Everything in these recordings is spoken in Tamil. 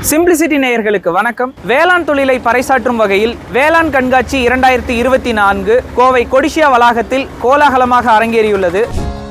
சிம்பிளிசிட்டி நேயர்களுக்கு வணக்கம். வேளாண் தொழிலை பறைசாற்றும் வகையில் வேளாண் கண்காட்சி 2024 கோவை கொடிஷியா வளாகத்தில் கோலாகலமாக அரங்கேறியுள்ளது.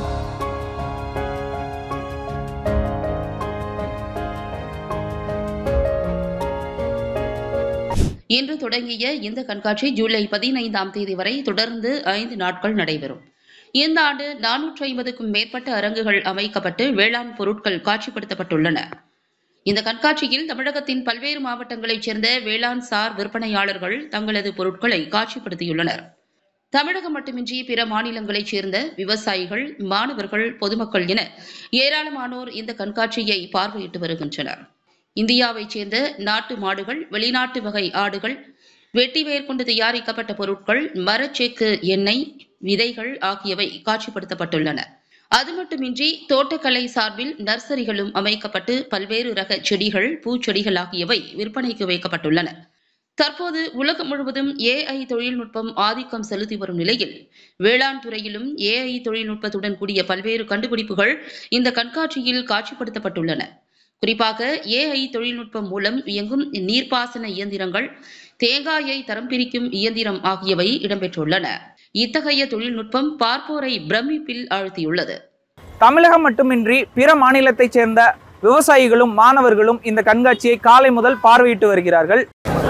இன்று தொடங்கிய இந்த கண்காட்சி ஜூலை 15ஆம் தேதி வரை தொடர்ந்து 5 நாட்கள் நடைபெறும். இந்த ஆண்டு 450க்கும் மேற்பட்ட அரங்குகள் அமைக்கப்பட்டு வேளாண் பொருட்கள் காட்சிப்படுத்தப்பட்டுள்ளன. இந்த கண்காட்சியில் தமிழகத்தின் பல்வேறு மாவட்டங்களைச் சேர்ந்த வேளாண் சார் விற்பனையாளர்கள் தங்களது பொருட்களை காட்சிப்படுத்தியுள்ளனர். தமிழகம் மட்டுமின்றி பிற மாநிலங்களைச் சேர்ந்த விவசாயிகள், மாணவர்கள், பொதுமக்கள் என ஏராளமானோர் இந்த கண்காட்சியை பார்வையிட்டு வருகின்றனர். இந்தியாவைச் சேர்ந்த நாட்டு மாடுகள், வெளிநாட்டு வகை ஆடுகள், வெட்டிவேர் கொண்டு தயாரிக்கப்பட்ட பொருட்கள், மரச்சேக்கு எண்ணெய், விதைகள் ஆகியவை காட்சிப்படுத்தப்பட்டுள்ளன. அது மட்டுமின்றி தோட்டக்கலை சார்பில் நர்சரிகளும் அமைக்கப்பட்டு பல்வேறு ரக செடிகள், பூச்செடிகள் ஆகியவை விற்பனைக்கு வைக்கப்பட்டுள்ளன. தற்போது உலகம் முழுவதும் AI தொழில்நுட்பம் ஆதிக்கம் செலுத்தி வரும் நிலையில் வேளாண் துறையிலும் AI தொழில்நுட்பத்துடன் கூடிய பல்வேறு கண்டுபிடிப்புகள் இந்த கண்காட்சியில் காட்சிப்படுத்தப்பட்டுள்ளன. குறிப்பாக AI தொழில்நுட்பம் மூலம் இயங்கும் நீர்ப்பாசன இயந்திரங்கள், தேங்காயை தரம் பிரிக்கும் இயந்திரம் ஆகியவை இடம்பெற்றுள்ளன. இத்தகைய தொழில்நுட்பம் பார்ப்போரை பிரமிப்பில் ஆழ்த்தியுள்ளது. தமிழகம் மட்டுமின்றி பிற மாநிலத்தைச் சேர்ந்த விவசாயிகளும் மாணவர்களும் இந்த கண்காட்சியை காலை முதல் பார்வையிட்டு வருகிறார்கள்.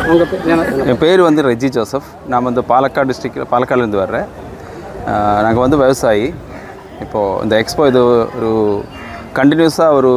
என் பேர் ரெஜி ஜோசப். நான் பாலக்காடு டிஸ்ட்ரிக்ட் பாலக்காடுலேருந்து வர்றேன். நாங்கள் விவசாயி. இப்போது இந்த எக்ஸ்போ இது ஒரு கண்டினியூஸாக ஒரு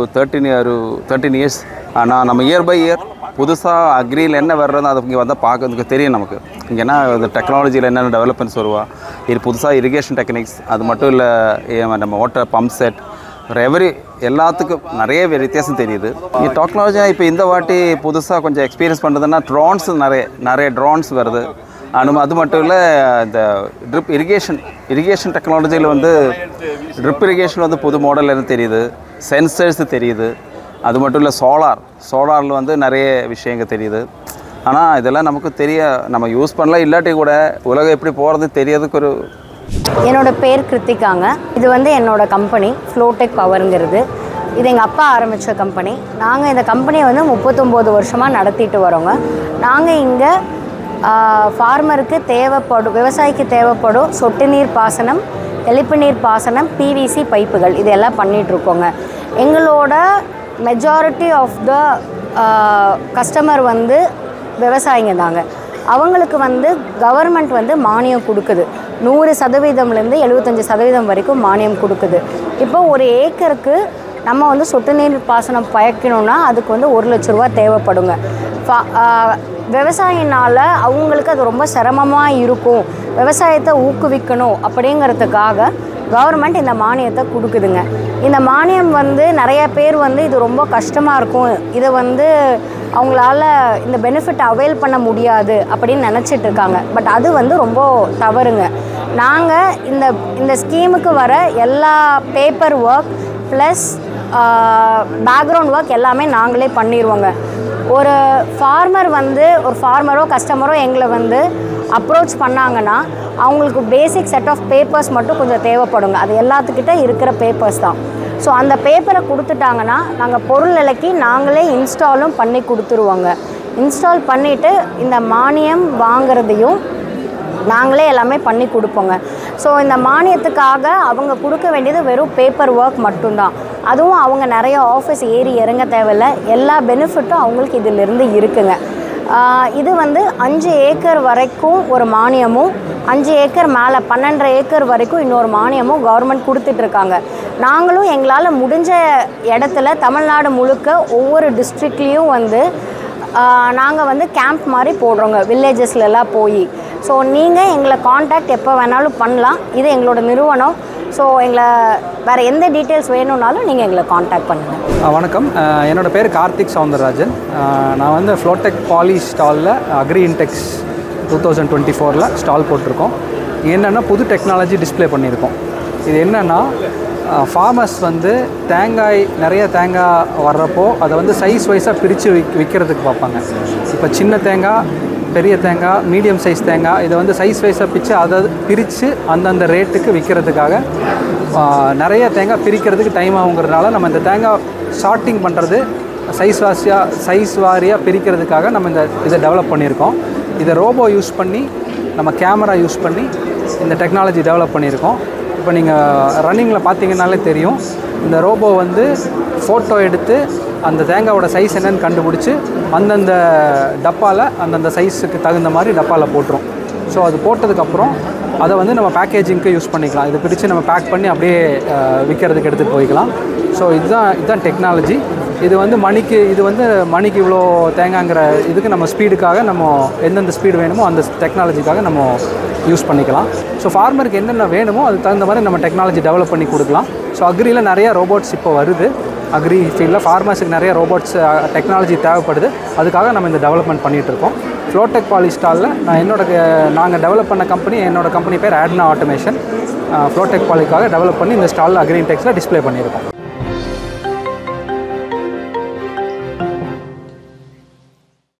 13 இயர்ஸ். ஆனால் நம்ம இயர் பை இயர் புதுசாக அக்ரியில் என்ன வர்றதோ அதை இங்கே வந்தால் பார்க்கறதுக்கு தெரியும் நமக்கு. இங்கேனா இந்த டெக்னாலஜியில் என்னென்ன டெவலப்மெண்ட்ஸ் வருவா, இது புதுசாக இரிகேஷன் டெக்னிக்ஸ், அது மட்டும் இல்லை நம்ம வாட்டர் பம்ப் செட், எல்லாத்துக்கும் நிறைய வித்தியாசம் தெரியுது. இங்கே டெக்னாலஜியாக இப்போ இந்த வாட்டி புதுசாக கொஞ்சம் எக்ஸ்பீரியன்ஸ் பண்ணுறதுன்னா ட்ரோன்ஸ் நிறைய ட்ரோன்ஸ் வருது. அது மட்டும் இல்லை இந்த ட்ரிப் இரிகேஷன் டெக்னாலஜியில் ட்ரிப் இரிகேஷன் புது மாடல் தெரியுது, சென்சர்ஸ் தெரியுது. அது மட்டும் இல்லை சோலாரில் நிறைய விஷயங்கள் தெரியுது. ஆனால் இதெல்லாம் நமக்கு நம்ம யூஸ் பண்ணலாம், இல்லாட்டி கூட உலகம் எப்படி போகிறது தெரியறதுக்கு ஒரு. என்னோடய பேர் கிருத்திகாங்க. இது என்னோடய கம்பெனி ஃப்ளோடெக் பவருங்கிறது. இது எங்கள் அப்பா ஆரம்பித்த கம்பெனி. நாங்கள் இந்த கம்பெனியை 39 வருஷமாக நடத்திட்டு வரோங்க. நாங்கள் இங்கே ஃபார்மருக்கு விவசாயிக்கு தேவைப்படும் சொட்டு நீர் பாசனம், தெளிப்பு நீர் பாசனம், PVC பைப்புகள் இதெல்லாம் பண்ணிகிட்ருக்கோங்க. எங்களோட மெஜாரிட்டி ஆஃப் த கஸ்டமர் விவசாயிங்க தாங்க. அவங்களுக்கு கவர்மெண்ட் மானியம் கொடுக்குது. 100%லேருந்து 75% வரைக்கும் மானியம் கொடுக்குது. இப்போ ஒரு ஏக்கருக்கு நம்ம சொட்டு நீர் பாசனம் பயக்கணும்னா அதுக்கு 1 லட்ச ரூபா தேவைப்படுங்க. விவசாயினால் அவங்களுக்கு அது ரொம்ப சிரமமாக இருக்கும். விவசாயத்தை ஊக்குவிக்கணும் அப்படிங்கிறதுக்காக கவர்மெண்ட் இந்த மானியத்தை கொடுக்குதுங்க. இந்த மானியம் நிறைய பேர் இது ரொம்ப கஷ்டமாக இருக்கும், இதை அவங்களால இந்த பெனிஃபிட் அவைல் பண்ண முடியாது அப்படின்னு நினச்சிட்டு இருக்காங்க. பட் அது ரொம்ப தவறுங்க. நாங்கள் இந்த ஸ்கீமுக்கு வர எல்லா paper work plus background work எல்லாமே நாங்களே பண்ணிடுவோங்க. ஒரு ஃபார்மர் ஒரு ஃபார்மரோ கஸ்டமரோ எங்களை அப்ரோச் பண்ணாங்கன்னா அவங்களுக்கு பேசிக் செட் ஆஃப் பேப்பர்ஸ் மட்டும் கொஞ்சம் தேவைப்படுங்க. அது எல்லாத்துக்கிட்ட இருக்கிற பேப்பர்ஸ் தான். ஸோ அந்த பேப்பரை கொடுத்துட்டாங்கன்னா நாங்கள் பொருள் விலைக்கு நாங்களே இன்ஸ்டாலும் பண்ணி கொடுத்துருவோங்க. இன்ஸ்டால் பண்ணிவிட்டு இந்த மானியம் வாங்கிறதையும் நாங்களே எல்லாமே பண்ணி கொடுப்போங்க. ஸோ இந்த மானியத்துக்காக அவங்க கொடுக்க வேண்டியது வெறும் பேப்பர் ஒர்க் மட்டும்தான். அதுவும் அவங்க நிறைய ஆஃபீஸ் ஏறி இறங்க தேவையில்லை. எல்லா பெனிஃபிட்டும் அவங்களுக்கு இதிலிருந்து இருக்குங்க. இது 5 ஏக்கர் வரைக்கும் ஒரு மானியமும், 5 ஏக்கர் மேலே 12 ஏக்கர் வரைக்கும் இன்னொரு மானியமும் கவர்மெண்ட் கொடுத்துட்ருக்காங்க. நாங்களும் எங்களால் முடிஞ்ச இடத்துல தமிழ்நாடு முழுக்க ஒவ்வொரு டிஸ்ட்ரிக்ட்லேயும் நாங்கள் கேம்ப் மாதிரி போடுறோங்க, வில்லேஜஸ்லலாம் போய். ஸோ நீங்கள் எங்களை காண்டாக்ட் எப்போ வேணாலும் பண்ணலாம். இது எங்களோட நிறுவனம். ஸோ எங்களை வேறு எந்த டீட்டெயில்ஸ் வேணும்னாலும் நீங்கள் எங்களை காண்டாக்ட் பண்ணுங்கள். வணக்கம், என்னோடய பேர் கார்த்திக் சவுந்தரராஜன். நான் ஃப்ளோடெக் பாலி ஸ்டாலில் அக்ரி இன்டெக்ஸ் 2024 ஸ்டால் போட்டிருக்கோம். என்னென்னா புது டெக்னாலஜி டிஸ்பிளே பண்ணியிருக்கோம். இது என்னென்னா ஃபார்மர்ஸ் நிறைய தேங்காய் வர்றப்போ அதை சைஸ் வைஸாக பிரித்து விற்கிறதுக்கு பார்ப்பாங்க. இப்போ சின்ன தேங்காய், பெரிய தேங்காய், மீடியம் சைஸ் தேங்காய் இதை சைஸ் வைஸாக அதை பிரித்து அந்தந்த ரேட்டுக்கு விற்கிறதுக்காக நிறைய தேங்காய் பிரிக்கிறதுக்கு டைம் ஆகுங்கிறதுனால நம்ம இந்த தேங்காய் ஷார்ட்டிங் பண்ணுறது சைஸ் வாரியாக பிரிக்கிறதுக்காக நம்ம இதை டெவலப் பண்ணியிருக்கோம். இதை ரோபோ யூஸ் பண்ணி நம்ம கேமரா யூஸ் பண்ணி இந்த டெக்னாலஜி டெவலப் பண்ணியிருக்கோம். இப்போ நீங்கள் ரன்னிங்கில் பார்த்தீங்கன்னாலே தெரியும், இந்த ரோபோ வந்து ஃபோட்டோ எடுத்து அந்த தேங்காயோட சைஸ் என்னன்னு கண்டுபிடிச்சி அந்தந்த டப்பாவில் அந்தந்த சைஸுக்கு தகுந்த மாதிரி டப்பாவில் போட்டுரும். ஸோ அது போட்டதுக்கப்புறம் அதை வந்து நம்ம பேக்கேஜிங்க்கு யூஸ் பண்ணிக்கலாம். இதை பிரித்து நம்ம பேக் பண்ணி அப்படியே விற்கிறதுக்கு எடுத்துகிட்டு போய்க்கலாம். ஸோ இதுதான் டெக்னாலஜி. இது வந்து மணிக்கு இவ்வளோ தேங்காய்ங்கிற இதுக்கு நம்ம ஸ்பீடுக்காக நம்ம எந்தெந்த ஸ்பீடு வேணுமோ அந்த டெக்னாலஜிக்காக நம்ம யூஸ் பண்ணிக்கலாம். ஸோ ஃபார்மருக்கு என்னென்ன வேணுமோ அதுக்கு தகுந்த மாதிரி நம்ம டெக்னாலஜி டெவலப் பண்ணி கொடுக்கலாம். ஸோ அக்ரியில் நிறையா ரோபோட்ஸ் இப்போ வருது. அக்ரி ஃபீல்டில் ஃபார்மர்ஸுக்கு நிறைய ரோபோட்ஸ் டெக்னாலஜி தேவைப்படுது. அதுக்காக நம்ம இந்த டெவலப்மெண்ட் பண்ணிகிட்ருக்கோம். ஃப்ளோடெக் பாலி ஸ்டாலில் நாங்கள் டெவலப் பண்ண என்னோட கம்பெனி பேர் ஆட்னா ஆட்டோமேஷன். ஃப்ளோடெக் பாலிக்காக டெவலப் பண்ணி இந்த ஸ்டாலில் அக்ரி இன்டெக்ஸில் டிஸ்ப்ளே பண்ணியிருக்கோம்.